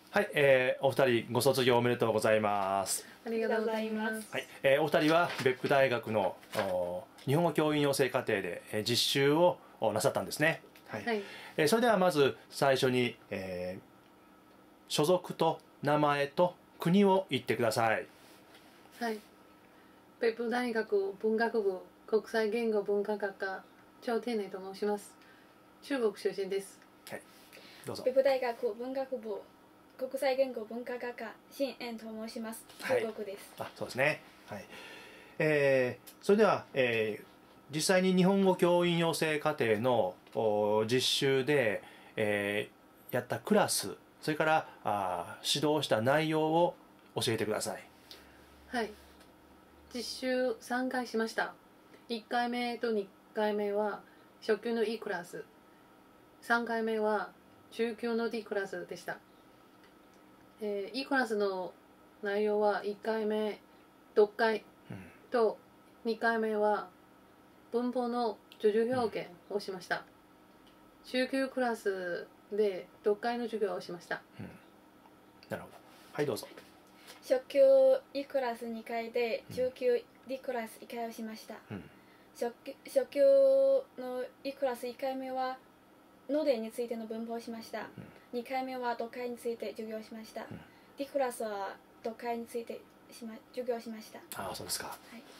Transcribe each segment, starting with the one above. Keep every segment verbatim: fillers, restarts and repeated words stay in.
はい、えー、お二人ご卒業おめでとうございます。 ありがとうございます。 はい、えー、お二人は別府大学の日本語教員養成課程で、えー、実習をなさったんですね。はい。はい、えー、それではまず最初に、えー、所属と名前と国を言ってください。 はい。別府大学文学部国際言語文化学科張天寧と申します。中国出身です。 はい。どうぞ。 別府大学文学部国際言語文化学科新燕と申します。中国です。 はい、あ、そうですね。はい。えー、それでは、えー、実際に日本語教員養成課程の実習で、えー、やったクラス、それからあ指導した内容を教えてください。 はい。実習さんかいしました。いっかいめとにかいめは初級の E クラス、さんかいめは中級の D クラスでした。えー、E クラスの内容はいっかいめ読解とにかいめは文法の助助表現をしました。うん、中級クラスで読解の授業をしました。 うん、なるほど。はい、どうぞ。 初級 E クラスにかいで中級 D クラスいっかいをしました。うん、初級、初級の E クラスいっかいめはノデについての文法をしました。うん、にかいめは読解について授業しました。うん、D クラスは読解についてしま授業しました。 ああ、そうですか。はい。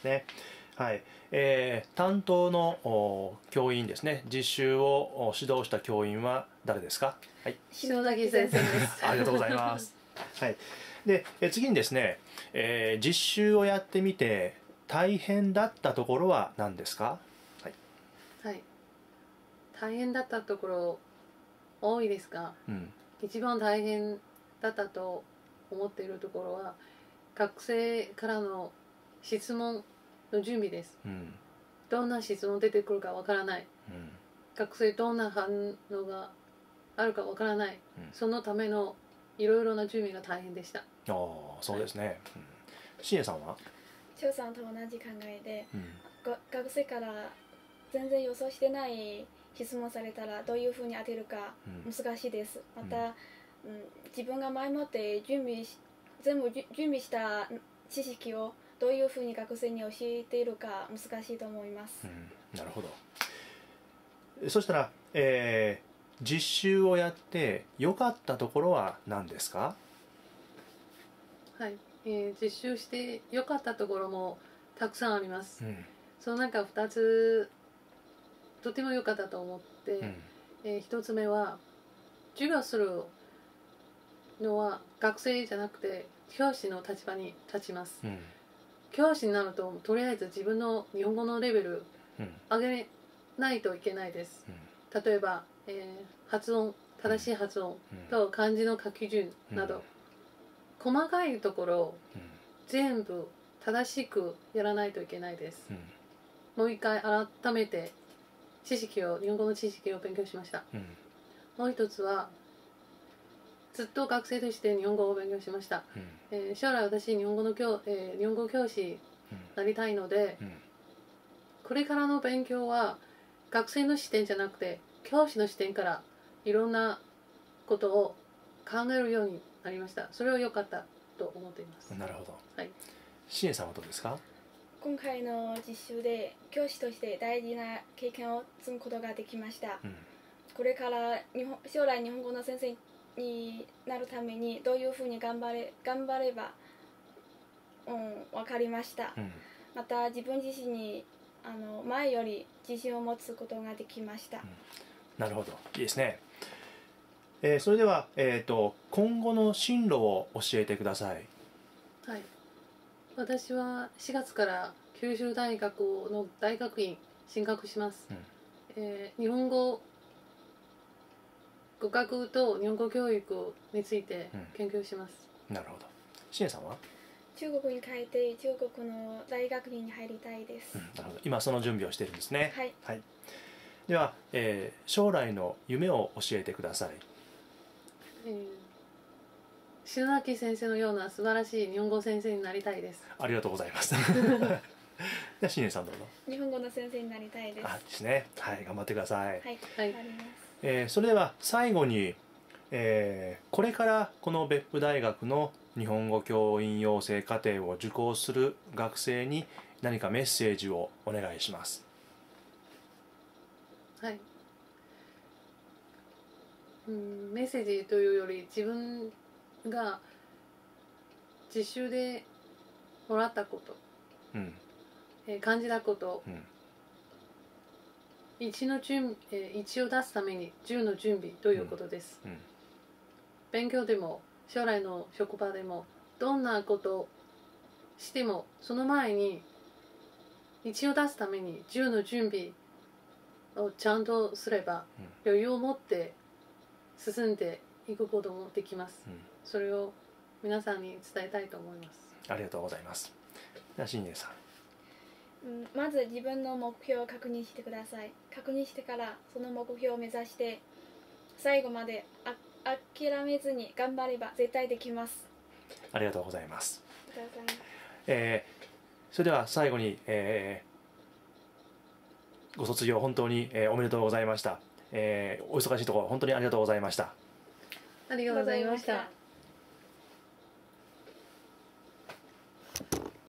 ね。はい。えー、担当の教員ですね。実習を指導した教員は誰ですか？はい。 篠崎先生です。 ありがとうございます。はい。で、え次にですね、えー、実習をやってみて大変だったところは何ですか？はい。 はい。大変だったところ多いですが、うん、一番大変だったと思っているところは学生からの質問の準備です。うん、どんな質問出てくるかわからない、うん、学生どんな反応があるかわからない、うん、そのためのいろいろな準備が大変でした。ああ、そうですね。しえさんは？ 張さんと同じ考えで、うん、学生から全然予想してない質問されたらどういうふうに当てるか難しいです。うん、また、うん、自分が前もって準備し全部準備した知識をどういうふうに学生に教えているか難しいと思います。うん、 なるほど。そしたら、えー、実習をやって良かったところは何ですか？ はい、えー、実習して良かったところもたくさんあります。うん、その中ふたつとても良かったと思って、うん、えー、ひとつめは授業するのは学生じゃなくて教師の立場に立ちます。うん、教師になるととりあえず自分の日本語のレベル上げないといけないです。うん、例えば、えー、発音正しい発音と漢字の書き順など、うん、細かいところを全部正しくやらないといけないです。うん、もう一回改めて知識を日本語の知識を勉強しました。うん、もう一つはずっと学生として日本語を勉強しました。うん、えー、将来私日本語の教、えー、日本語教師になりたいので、うん、これからの勉強は学生の視点じゃなくて教師の視点からいろんなことを考えるようになりました。それは良かったと思っています。 なるほど。 はい。 しえさんはどうですか？ 今回の実習で教師として大事な経験を積むことができました。うん、これから日本将来日本語の先生になるためにどういうふうに頑張れ頑張れば、うん、分かりました。うん、また自分自身にあの前より自信を持つことができました。うん、 なるほど、いいですね。えー、それでは、えーと、今後の進路を教えてください。 はい。私はしがつから九州大学の大学院進学します。うん、えー、日本語語学と日本語教育について研究します。 うん、なるほど。しえさんは？ 中国に帰って中国の大学院に入りたいです。うん、 なるほど。今その準備をしているんですね。 はい。 はい、では、えー、将来の夢を教えてください。 えー、篠崎先生のような素晴らしい日本語先生になりたいです。 ありがとうございます。ではしねさんどうぞ。 日本語の先生になりたいです。 あ、ですね。はい、頑張ってください。 はい、頑張ります。 えー、それでは最後に、 えー、これからこの別府大学の日本語教員養成課程を受講する学生に何かメッセージをお願いします。 はい、うん、メッセージというより自分が実習でもらったこと、うん、えー、感じたこと、うん、一の準、えー、一を出すために十の準備ということです、うんうん、勉強でも将来の職場でもどんなことをしてもその前に一を出すために十の準備をちゃんとすれば、うん、余裕を持って進んでいくこともできます、うん、それを皆さんに伝えたいと思います。 ありがとうございます。では新栄さん、 うん、まず自分の目標を確認してください。確認してからその目標を目指して最後まであ諦めずに頑張れば絶対できます。 ありがとうございます。 ありがとうございます。 えー、それでは最後に、えー、ご卒業本当に、えー、おめでとうございました。えー、お忙しいところ本当にありがとうございました。 ありがとうございました。